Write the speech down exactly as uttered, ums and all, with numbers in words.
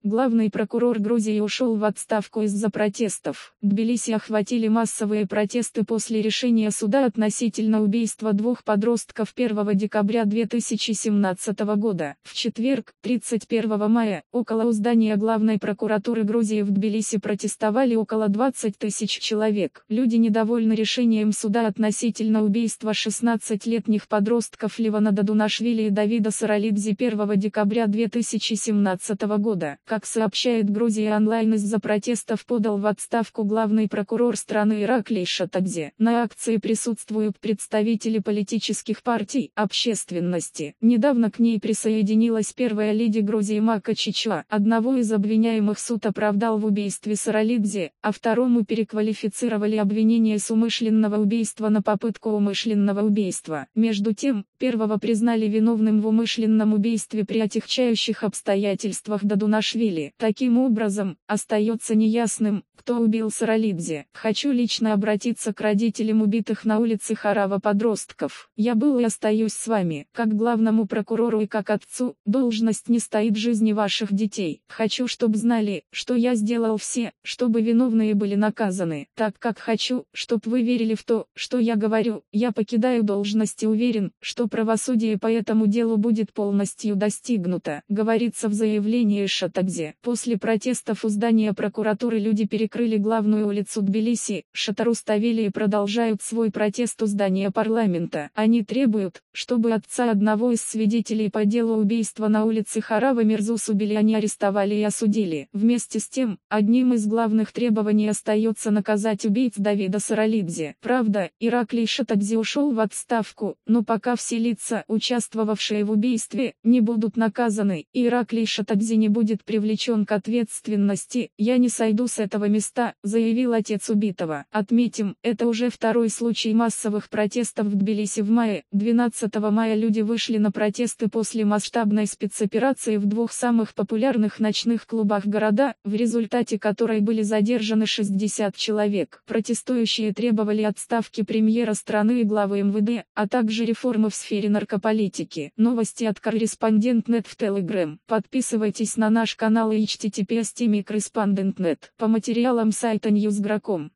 Главный прокурор Грузии ушел в отставку из-за протестов. Тбилиси охватили массовые протесты после решения суда относительно убийства двух подростков первого декабря две тысячи семнадцатого года. В четверг, тридцать первого мая, около здания главной прокуратуры Грузии в Тбилиси протестовали около двадцати тысяч человек. Люди недовольны решением суда относительно убийства шестнадцатилетних подростков Левана Дадунашвили и Давида Саралидзе первого декабря две тысячи семнадцатого года. Как сообщает Грузия онлайн, из-за протестов подал в отставку главный прокурор страны Ираклий Шатадзе. На акции присутствуют представители политических партий, общественности. Недавно к ней присоединилась первая леди Грузии Мака Чичуа. Одного из обвиняемых суд оправдал в убийстве Саралидзе, а второму переквалифицировали обвинение с умышленного убийства на попытку умышленного убийства. Между тем, первого признали виновным в умышленном убийстве при отягчающих обстоятельствах Дадунашвили. Таким образом, остается неясным, кто убил Саралидзе. Хочу лично обратиться к родителям убитых на улице Харава подростков. Я был и остаюсь с вами, как главному прокурору и как отцу. Должность не стоит в жизни ваших детей. Хочу, чтобы знали, что я сделал все, чтобы виновные были наказаны. Так как хочу, чтобы вы верили в то, что я говорю. Я покидаю должность и уверен, что правосудие по этому делу будет полностью достигнуто, говорится в заявлении Шатадзе. После протестов у здания прокуратуры люди перекрыли главную улицу Тбилиси, Шатаруставили, и продолжают свой протест у здания парламента. Они требуют, чтобы отца одного из свидетелей по делу убийства на улице Харава Мирзусубили они арестовали и осудили. Вместе с тем, одним из главных требований остается наказать убийц Давида Саралидзе. Правда, Ираклий Шатадзе ушел в отставку, но пока все лица, участвовавшие в убийстве, не будут наказаны, и Ираклий Шатадзе не будет привлечен к ответственности, я не сойду с этого места, заявил отец убитого. Отметим, это уже второй случай массовых протестов в Тбилиси в мае. двенадцатого мая люди вышли на протесты после масштабной спецоперации в двух самых популярных ночных клубах города, в результате которой были задержаны шестьдесят человек. Протестующие требовали отставки премьера страны и главы эм вэ дэ, а также реформы в сфере наркополитики. Новости от Корреспондент точка нет в Telegram. Подписывайтесь на наш канал и эйч ти ти пи эс точка корреспондент точка нет по материалам сайта ньюс точка гра точка ком.